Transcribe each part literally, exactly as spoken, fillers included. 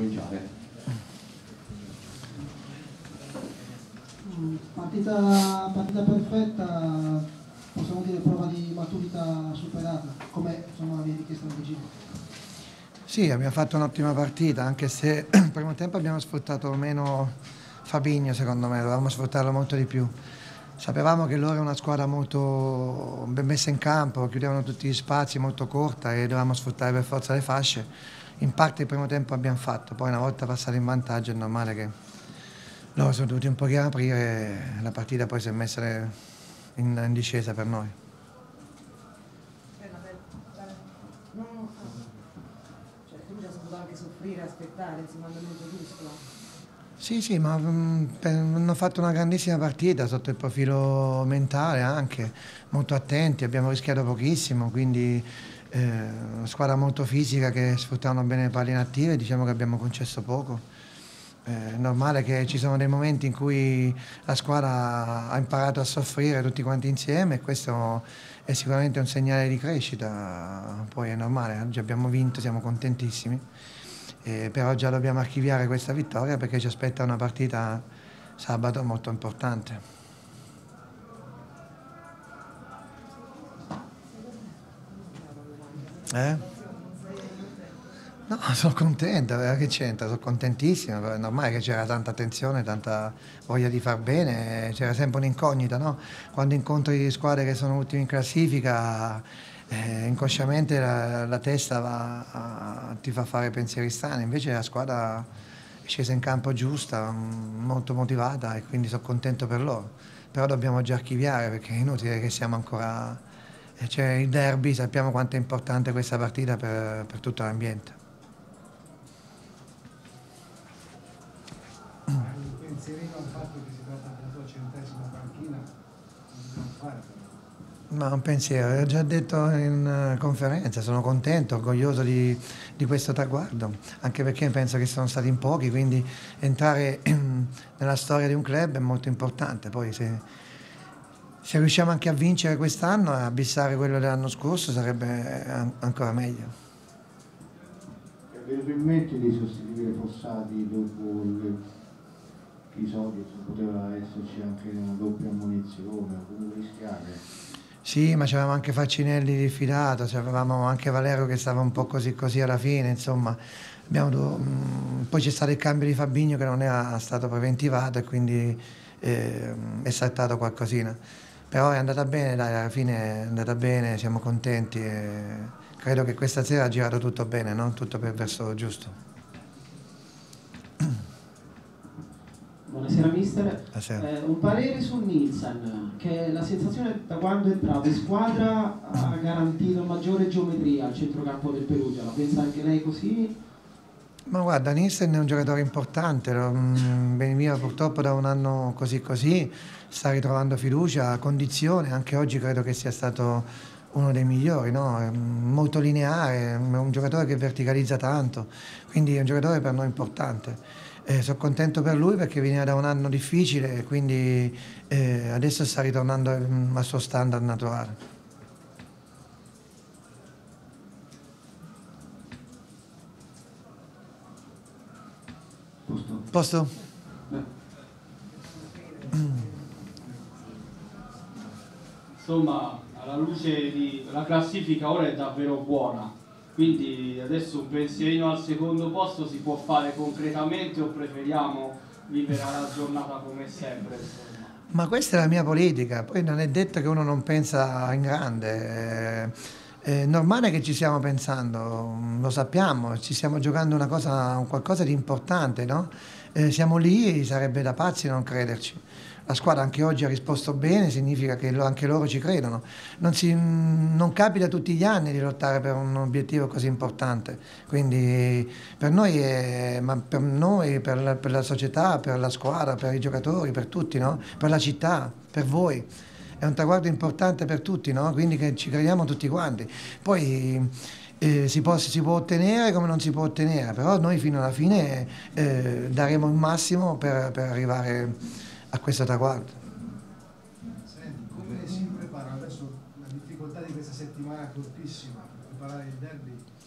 cominciare. Partita, partita perfetta, possiamo dire prova di maturità superata, come insomma avevi richiesto anche Gino. Sì, abbiamo fatto un'ottima partita, anche se al primo tempo abbiamo sfruttato meno Fabinho, secondo me, dovevamo sfruttarlo molto di più. Sapevamo che loro è una squadra molto ben messa in campo, chiudevano tutti gli spazi, molto corta e dovevamo sfruttare per forza le fasce. In parte il primo tempo abbiamo fatto, poi una volta passati in vantaggio è normale che loro sono dovuti un pochino aprire e la partita poi si è messa in, in discesa per noi. Cioè, tu già saputo anche soffrire, aspettare, insomma, il momento giusto. Sì, sì, ma mh, per, hanno fatto una grandissima partita sotto il profilo mentale anche, molto attenti, abbiamo rischiato pochissimo, quindi eh, una squadra molto fisica che sfruttavano bene le palle inattive, diciamo che abbiamo concesso poco. Eh, è normale che ci sono dei momenti in cui la squadra ha imparato a soffrire tutti quanti insieme e questo è sicuramente un segnale di crescita, poi è normale, oggi abbiamo vinto, siamo contentissimi. Eh, però già dobbiamo archiviare questa vittoria perché ci aspetta una partita sabato molto importante. Eh? No, sono contenta, che c'entra, sono contentissimo, è normale che c'era tanta attenzione, tanta voglia di far bene, c'era sempre un'incognita, no? Quando incontri squadre che sono ultime in classifica, Eh, inconsciamente la, la testa va a, ti fa fare pensieri strani, invece la squadra è scesa in campo giusta, molto motivata e quindi sono contento per loro. Però dobbiamo già archiviare perché è inutile che siamo ancora... Eh, c'è il derby, sappiamo quanto è importante questa partita per, per tutto l'ambiente. Un pensierino al fatto che si tratta della tua centesima panchina, non fare. Ma un pensiero, l'ho già detto in conferenza, sono contento, orgoglioso di, di questo traguardo, anche perché penso che sono stati in pochi, quindi entrare nella storia di un club è molto importante. Poi se, se riusciamo anche a vincere quest'anno e a abissare quello dell'anno scorso sarebbe ancora meglio. È venuto in mente di sostituire Fossati dopo l'episodio, poteva esserci anche una doppia ammonizione, come rischiare? Sì, ma c'avevamo anche Faccinelli diffidato, avevamo anche Valero che stava un po' così così alla fine, insomma. Abbiamo, mh, poi c'è stato il cambio di Fabinho che non era stato preventivato e quindi eh, è saltato qualcosina. Però è andata bene, dai, alla fine è andata bene, siamo contenti e credo che questa sera ha girato tutto bene, no? Tutto per il verso giusto. Buonasera mister, Buonasera. Eh, un parere su Nielsen, che la sensazione da quando è entrato in squadra ha garantito maggiore geometria al centrocampo del Perugia, la pensa anche lei così? Ma guarda, Nielsen è un giocatore importante, veniva purtroppo da un anno così così, sta ritrovando fiducia, condizione, anche oggi credo che sia stato uno dei migliori, no? È molto lineare, è un giocatore che verticalizza tanto, quindi è un giocatore per noi importante. Eh, sono contento per lui perché veniva da un anno difficile e quindi eh, adesso sta ritornando al suo standard naturale. Posto? Posto? Insomma, alla luce di la classifica ora è davvero buona, quindi adesso un pensierino al secondo posto si può fare concretamente o preferiamo vivere la giornata come sempre? Insomma? Ma questa è la mia politica, poi non è detto che uno non pensa in grande, è normale che ci stiamo pensando, lo sappiamo, ci stiamo giocando una cosa, qualcosa di importante, no? Eh, siamo lì, sarebbe da pazzi non crederci. La squadra anche oggi ha risposto bene, significa che lo, anche loro ci credono. Non, si, non capita tutti gli anni di lottare per un obiettivo così importante, quindi per noi, è, ma per, noi per, la, per la società, per la squadra, per i giocatori, per tutti, no? Per la città, per voi. È un traguardo importante per tutti, no? Quindi che ci crediamo tutti quanti. Poi eh, si, può, si può ottenere come non si può ottenere, però noi fino alla fine eh, daremo il massimo per, per arrivare a questo traguardo. Senti, come si prepara adesso la difficoltà di questa settimana cortissima per preparare il derby? È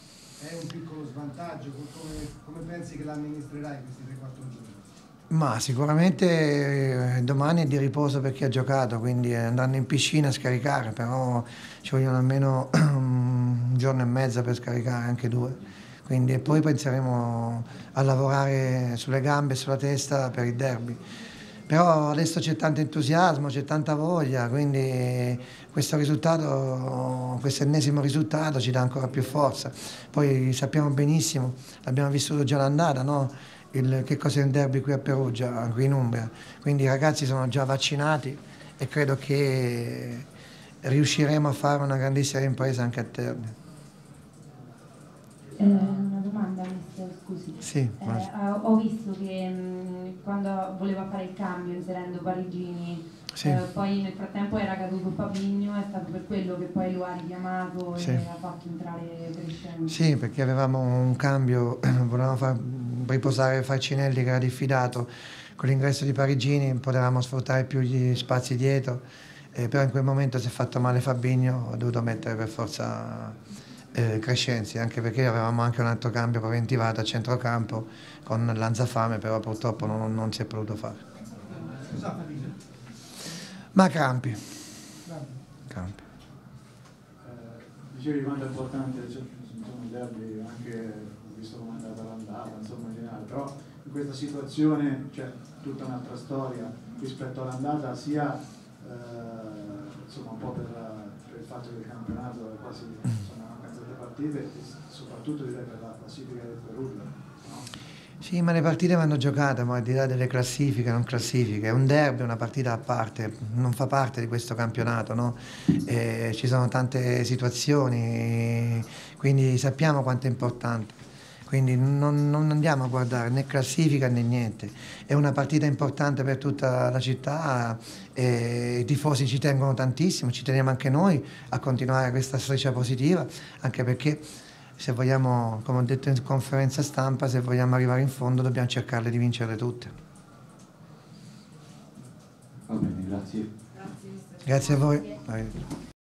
è un piccolo svantaggio? Come, come pensi che l'amministrerai questi tre quattro giorni? Ma sicuramente eh, domani è di riposo per chi ha giocato, quindi andando in piscina a scaricare, però ci vogliono almeno un giorno e mezzo per scaricare, anche due. Quindi, e poi penseremo a lavorare sulle gambe e sulla testa per il derby. Però adesso c'è tanto entusiasmo, c'è tanta voglia, quindi questo risultato, questo ennesimo risultato ci dà ancora più forza. Poi sappiamo benissimo, l'abbiamo vissuto già l'andata, no? Il, che cos'è un derby qui a Perugia, qui in Umbria. Quindi i ragazzi sono già vaccinati e credo che riusciremo a fare una grandissima impresa anche a Terni. Eh, una domanda, mister, scusi. Sì, eh, ho visto che mh, quando voleva fare il cambio inserendo Parigini, sì. eh, poi nel frattempo era caduto Fabinho, è stato per quello che poi lo ha richiamato sì. e ha fatto entrare Crescenzi. Sì, perché avevamo un cambio, volevamo far riposare Falcinelli che era diffidato, con l'ingresso di Parigini potevamo sfruttare più gli spazi dietro, eh, però in quel momento si è fatto male Fabinho, ho dovuto mettere per forza Eh, Crescenzi, anche perché avevamo anche un altro cambio preventivato a centrocampo con Lanzafame, però purtroppo non, non si è potuto fare. Ma Crampi. Crampi. Eh, dicevi quanto è importante, cioè, insomma, il derby, anche visto come è andata l'andata, insomma in generale, però in questa situazione c'è tutta un'altra storia rispetto all'andata, sia eh, insomma un po' per, per il fatto che il campionato è quasi insomma, partite e soprattutto direi per la classifica del Perugia, no? Sì, ma le partite vanno giocate, ma al di là delle classifiche, non classifiche, è un derby, una partita a parte, non fa parte di questo campionato, no? E ci sono tante situazioni, quindi sappiamo quanto è importante. Quindi non, non andiamo a guardare né classifica né niente, è una partita importante per tutta la città e i tifosi ci tengono tantissimo, ci teniamo anche noi a continuare questa striscia positiva, anche perché se vogliamo, come ho detto in conferenza stampa, se vogliamo arrivare in fondo dobbiamo cercarle di vincerle tutte. Va bene, grazie. Grazie, mister. Grazie a voi.